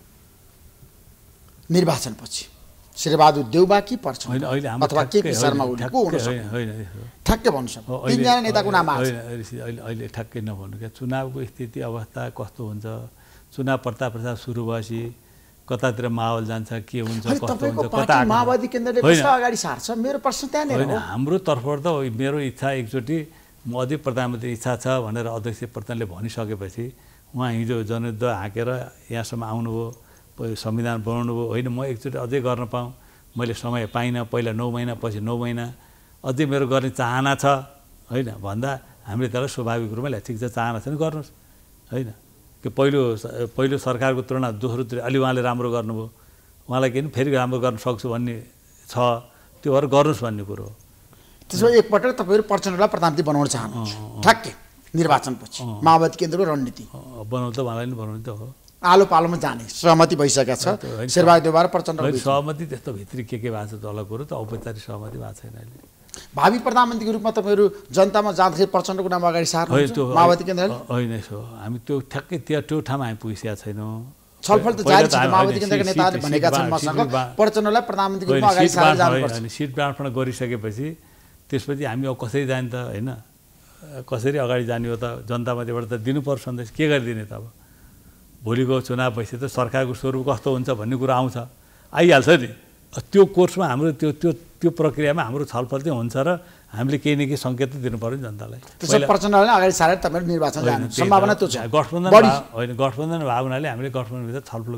निर्वाचनपछि शेरबहादुर देउबा कि पर्छ अथवा के शर्मा ओली को हुन सक्छ ठ्याक्कै भन्नु सक्छ तीनजना नेताको नाम आछ अहिले ठ्याक्कै नभन्नु क्या चुनावको स्थिति अवस्था कस्तो हुन्छ चुनाव प्रचार सुरु भएपछि कतातिर माहौल जान्छ के हुन्छ कस्तो हुन्छ कता माओवादी केन्द्रले कसरी अगाडि सार्छ मेरो प्रश्न त्यहाँनिर हो हाम्रो तर्फबाट त मेरो इच्छा एकचोटि म अझै प्रधानमन्त्री इच्छा छ भनेर अध्यक्ष प्रधानले भनिसकेपछि उहाँ हिजो जनयुद्ध हाँकेर यहाँसम्म आउनुभयो संविधान बनाउनु भयो होइन म एकचोटि अझै गर्न पाऊँ मैले समय पाइनँ पहिला 9 महिना पछि 9 महिना अझै मेरो गर्ने चाहना छ होइन भन्दा हामीले त्यसलाई स्वाभाविक रूपमा ठिक छ चाहना छ नि गर्नुहोस् होइन कि पहिलो सरकारको तुलना दोस्रोतिर अलि उहाँले राम्रो गर्नुभयो उहाँलाई के फेरि राम्रो गर्न सक्छु भन्ने छ त्यो भएर गर्नुहोस् भन्ने कुरो हो त्यसो एकपटक तपाईँहरू प्रचण्डलाई प्रधानमन्त्री बनाउन चाहनुहुन्छ ठ्याक्कै निर्वाचनपछि माओवादी केन्द्रको रणनीति बनाउनु त उहाँलाई नि बनाउनु त हो आलो पालोमा जाने सहमति भइसकेका छ शेरबहादुर देउबा र प्रचण्ड सहमति त्यस्तो भित्री के भएको छ तल कुरो त औपचारिक सहमति भएको छैन अहिले भावी प्रधानमन्त्रीको रूपमा तपाईँहरू जनतामा जाँदाखेरि प्रचण्डको नाम अगाडि सार्नुहुन्छ माओवादी केन्द्रले होइन यसो हामी त्यो ठ्याक्कै त्यो ठाउँमा हामी पुगिसकेका छैनौँ छलफल त जारी छ माओवादी केन्द्रका नेताहरूले भनेका छन् मसँग प्रचण्डलाई प्रधानमन्त्रीको रूपमा अगाडि सारेर जानुपर्छ सिट बाँडफाँड गरिसकेपछि त्यसपछि हामी अब कसरी जाने त होइन कसरी अगाडि जाने हो त जनतामाथिबाट त दिनुपर्छ सन्देश के गरिदिने त अब भोलिको चुनाव भएपछि त सरकारको स्वरूप कस्तो हुन्छ भन्ने कुरा आउँछ आइहाल्छ नि त्यो कोर्समा हाम्रो त्यो प्रक्रियामा हाम्रो छलफल चाहिँ हुन्छ र हामीले केही न केही सङ्केत दिनु पर्यो नि जनतालाई त्यसो प्रचण्डलाई अगाडि सारेर तपाईँहरू निर्वाचन जानु सम्भावना त्यो छ गठबन्धन होइन गठबन्धन भएको हुनाले हामीले गठबन्धनभित्र छलफल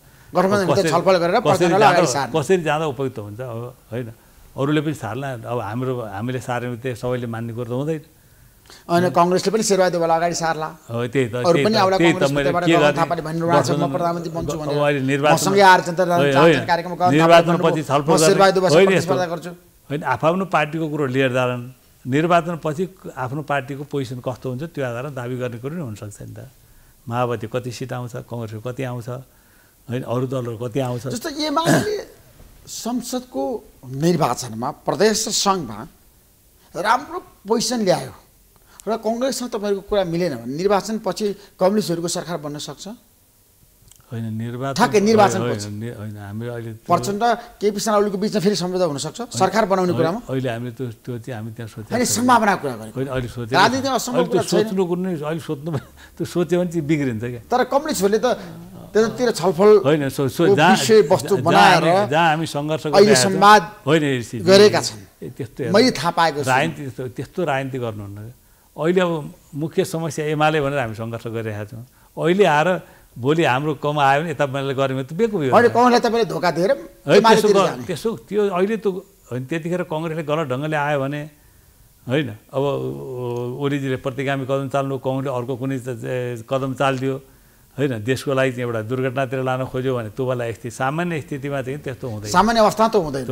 गरेर कसरी जाँदा उपयुक्त हुन्छ होइन अरूले पनि सार्ला अब हामीले सार्यौँ त्यो सबैले मान्ने कुरो त हुँदैन होइन काङ्ग्रेसले पनि शेरबहादुर देउवालाई अगाडि सार्ला त्यही त अरू पनि आउला काङ्ग्रेस थापाले भनिरहेको छ म प्रधानमन्त्री बन्छु भनेर मसँगै आएर जनता कार्यक्रममा निर्वाचनपछि छलफल शेरबहादुर देउवासँग प्रतिस्पर्धा गर्छु होइन आफ्नो पार्टीको कुरो लिएर जान निर्वाचनपछि आफ्नो पार्टीको पोजिसन कस्तो हुन्छ त्यो आधारमा दाबी गर्ने कुरो नै हुनसक्छ नि त माओवादी कति सिट आउँछ काङ्ग्रेसको कति आउँछ होइन अरू दलहरू कति आउँछ जस्तो एमाले संसदको निर्वाचनमा प्रदेश र सङ्घमा राम्रो पोजिसन ल्यायो र काङ्ग्रेससँग तपाईँहरूको कुरा मिलेन भने निर्वाचनपछि कम्युनिस्टहरूको सरकार बन्न सक्छ होइन ठ्याक्कै निर्वाचनपछि होइन हामीले अहिले प्रचण्ड केपी शर्मा ओलीको बिचमा फेरि सम्झौता हुनसक्छ सरकार बनाउने कुरामा अहिले हामीले त्यो चाहिँ हामी त्यहाँ सोचेको होइन सम्भावनाको कुरा गरेको होइन अहिले सोचेको राजनीतिमा असम्भव कुरा छैन सोच्नु कुरो नै अहिले सोध्नु त्यो सोच्यो भने चाहिँ बिग्रिन्छ क्या तर कम्युनिस्टहरूले त त्यतातिर छलफल होइन विषयवस्तु बनाएर जहाँ हामी सङ्घर्ष अहिले संवाद होइन गरेका छन् त्यस्तो मैले थाहा पाएको राजनीति त्यस्तो राजनीति गर्नुहुन्न अहिले अब मुख्य समस्या एमाले भनेर हामी सङ्घर्ष गरिरहेका छौँ अहिले आएर भोलि हाम्रो कमा आयो भने यता मैले गरेँ भने त बेको कङ्ग्रेसलाई तपाईँले धोका दिएर त्यसो त्यो अहिले त होइन त्यतिखेर कङ्ग्रेसले गलत ढङ्गले आयो भने होइन अब ओलीजीले प्रतिगामी कदम चाल्नु कङ्ग्रेसले अर्को कुनै कदम चालिदियो होइन देशको लागि चाहिँ एउटा दुर्घटनातिर लान खोज्यो भने त्यो बेला स्थिति सामान्य स्थितिमा चाहिँ त्यस्तो हुँदैन सामान्य अवस्था त हुँदैन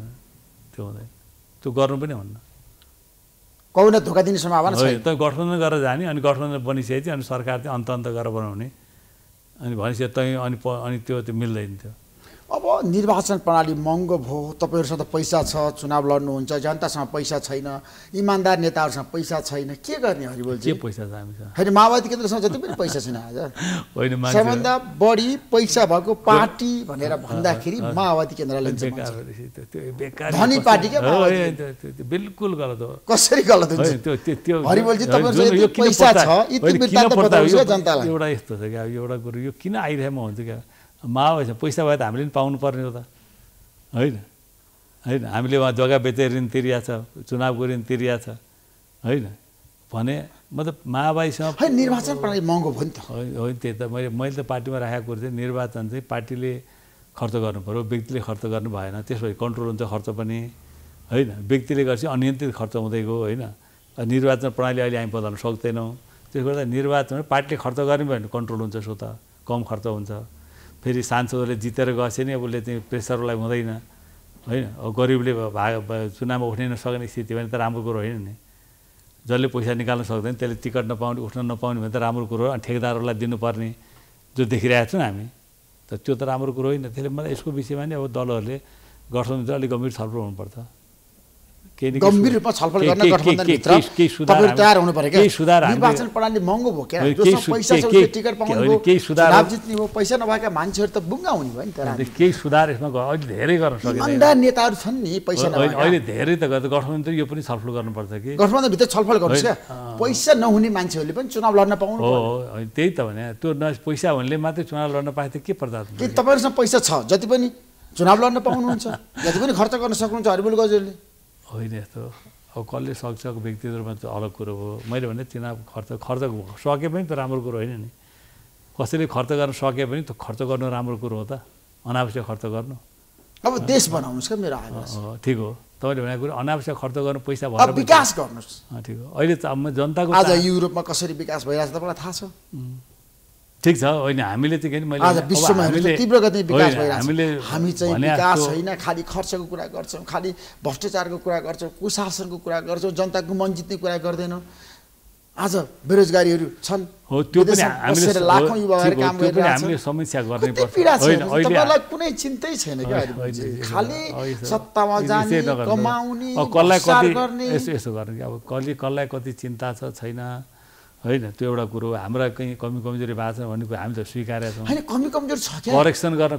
त्यो गर्नु पनि हुन्न कहिले धोका दिने सम्भावना छैन त गठबन्धन गरेर जाने अनि गठबन्धन बनिसकेपछि अनि सरकार चाहिँ अन्त गरेर बनाउने अनि भनेपछि अनि त्यो मिल्दैन थियो अब निर्वाचन प्रणाली महँगो भयो तपाईँहरूसँग त पैसा छ चुनाव लड्नुहुन्छ जनतासँग पैसा छैन इमान्दार नेताहरूसँग पैसा छैन के गर्ने हरिबोलजी के पैसा छ हामीसँग होइन माओवादी केन्द्रसँग जति पनि पैसा छैन आज होइन सबभन्दा बढी पैसा भएको पार्टी भनेर भन्दाखेरि माओवादी केन्द्रले धनी पार्टी क्या बिल्कुल गलत हो कसरी गलत हुन्छ त्यो हरिबोलजी तपाईँहरू पैसा छ इतिवृत्तान्त बताउनुस् क्या जनतालाई एउटा यस्तो छ क्या एउटा कुरो यो किन आइरहेमा हुन्छ क्या माओवादी पैसा भए त हामीले पनि पाउनुपर्ने हो त होइन होइन हामीले उहाँ जग्गा बेचेर ऋण तिरिया छ चुनावको ऋण तिरिया छ होइन भने मतलब माओवादीसँग निर्वाचन प्रणाली महँगो भयो नि त होइन त्यही त मैले त पार्टीमा राखेको कुरो चाहिँ निर्वाचन चाहिँ पार्टीले खर्च गर्नु पऱ्यो व्यक्तिले खर्च गर्नु भएन त्यसपछि कन्ट्रोल हुन्छ खर्च पनि होइन व्यक्तिले गर्छ अनियन्त्रित खर्च हुँदै गयो होइन निर्वाचन प्रणाली अहिले हामी बदल्न सक्दैनौँ त्यसले गर्दा निर्वाचन पार्टीले खर्च गर्ने भयो भने कन्ट्रोल हुन्छ सो त कम खर्च हुन्छ फेरि सांसदहरूले जितेर गएछ नि अब उसले चाहिँ प्रेसरलाई हुँदैन होइन गरिबले चुनावमा उठ्नै नसक्ने स्थिति भने त राम्रो कुरो होइन नि जसले पैसा निकाल्न सक्दैन त्यसले टिकट नपाउने उठ्न नपाउने भने त राम्रो कुरो अनि ठेकेदारहरूलाई दिनुपर्ने जो देखिरहेको छौँ हामी त त्यो त राम्रो कुरो होइन त्यसले मलाई यसको विषयमा नि अब दलहरूले गठबन्धन चाहिँ अलिक गम्भीर छलफल हुनुपर्छ गम्भीर रूपमा छलफल गर्न गठबन्धनभित्र तपाईहरु तयार हुनु पर्यो के निर्वाचन प्रणाली महँगो भयो क्या जसमा पैसा छ उसले टिकट पाउनु भयो चुनाव जित्ने हो पैसा नभएका मान्छेहरू त बुङ्गा हुने भयो नि त केही सुधार यसमा अहिले धेरै गर्न सकिन्छ इमानदार नेताहरू छन् नि पैसा नभएका अहिले धेरै त गठबन्धन यो पनि छलफल गर्नुपर्छ कि गठबन्धनभित्र छलफल गर्नुस् क्या पैसा नहुने मान्छेहरूले पनि चुनाव लड्न पाउनु हो त्यही त भने त्यो पैसा हुनेले मात्रै चुनाव लड्न पाए त के पर्दा के तपाईहरुसँग पैसा छ जति पनि चुनाव लड्न पाउनुहुन्छ जति पनि खर्च गर्न सक्नुहुन्छ हरिबुल गजरले होइन यस्तो अब कसले सक्छ व्यक्तित्वमा चाहिँ अलग कुरो हो मैले भने चुनाव खर्च सके पनि त राम्रो कुरो होइन नि कसैले खर्च गर्न सके पनि त खर्च गर्नु राम्रो कुरो हो त अनावश्यक खर्च गर्नु अब देश बनाउनुस् क्या मेरो आग्रह ठिक हो तपाईँले भनेको कुरो अनावश्यक खर्च गर्नु पैसा भएर विकास गर्नुस् ठिक हो अहिले त जनताको आज युरोपमा कसरी विकास भइरहेछ तपाईँलाई थाहा छ ठिक छ होइन हामीले चाहिँ के मैले आज विश्वमा तीव्र गतिले विकास भइरहेछ हामी चाहिँ विकास होइन खाली खर्चको कुरा गर्छौँ खाली भ्रष्टाचारको कुरा गर्छौँ कुशासनको कुरा गर्छौँ जनताको मन जित्ने कुरा गर्दैनौँ आज बेरोजगारीहरू छन् हो त्यो पनि हामीले लाखौं युवाहरू काम गरिरहेछन् हामीले समस्या गर्नुपर्छ होइन तपाईलाई कुनै चिन्तै छैन के खाली सत्तामा जाने कमाउने कसलाई कति यसो गर्ने अब कसलाई कति चिन्ता छ छैन होइन त्यो एउटा कुरो हाम्रा कहीँ कमी कमजोरी भएको छ भन्ने कुरा हामी त स्वीकारेका छौँ हैन कमी कमजोरी छ के करेक्सन गर्न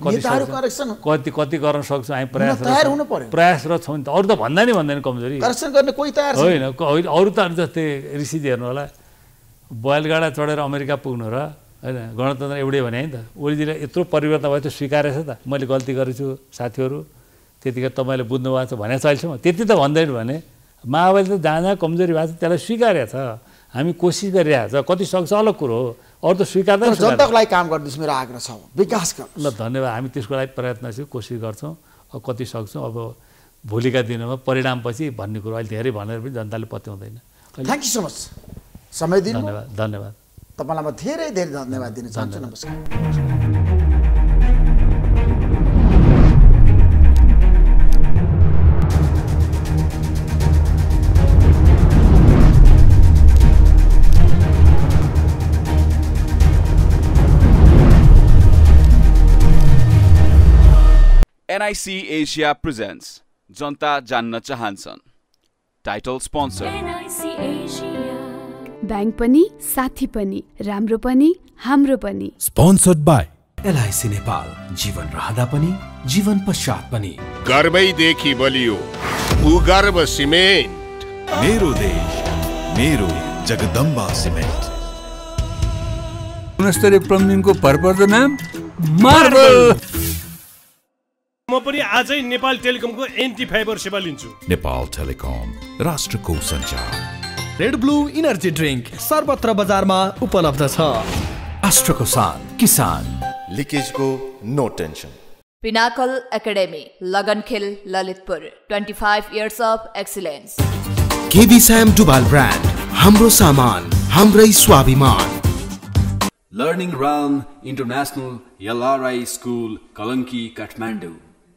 कति गर्न सक्छौँ हामी प्रयासरत छौँ नि त अरू त भन्दैन कमजोरी करेक्सन गर्ने कोही तयार छैन अरू त जस्तै ऋषिजी हेर्नु होला बैलगाडा चढेर अमेरिका पुग्नु र होइन गणतन्त्र एउटै भने है त ओलीजीले यत्रो परिवर्तन भयो त्यो स्वीकारेछ त मैले गल्ती गरेछु साथीहरू त्यतिखेर तपाईँले बुझ्नु भएको छ भनेको छ अहिलेसम्म त्यति त भन्दैन भने माओवादीले त जहाँ कमजोरी भएको छ त्यसलाई स्वीकारेको छ हामी कोसिस गरिरहेको छ कति सक्छ अलग कुरो हो अरू त स्वीकार्दैन जनताको लागि काम गर्दिस् मेरो आग्रह छ विकास गर्नु ल धन्यवाद हामी त्यसको लागि प्रयत्नशील कोसिस गर्छौँ अब कति सक्छौँ अब भोलिका दिनमा परिणामपछि भन्ने कुरो अहिले धेरै भनेर पनि जनताले पत्याउँदैन थ्याङ्क यू सो मच समय दिनु धन्यवाद तपाईँलाई म धेरै धेरै धन्यवाद दिन चाहन्छु नमस्कार NIC Asia presents जनता जान्न चाहन्छन् टाइटल स्पोन्सर बैंक पनि साथी पनि राम्रो पनि हाम्रो पनि स्पोन्सर्ड बाय LIC नेपाल जीवन रहँदा पनि जीवन पश्चात पनि गर्वैदेखि बलियो भूगर्भ सिमेन्ट मेरो देश मेरो जगदम्बा सिमेन्ट गुणस्तरीय प्लम्बिङको भरपर्दो नाम मार्बल म पनि आजै नेपाल टेलिकमको एन्टी फाइबर सेवा लिन्छु नेपाल टेलिकम राष्ट्रको सञ्चार रेड ब्लू इनर्जी ड्रिंक सर्वत्र बजारमा उपलब्ध छ राष्ट्रको शान किसान लिकेजको no tension pinnacle academy Lagankhel Lalitpur 25 years of excellence KB सैम डुबाल ब्रान्ड हाम्रो सामान हाम्रै स्वाभिमान Learning Realm International LRI School, Kalanki, Kathmandu.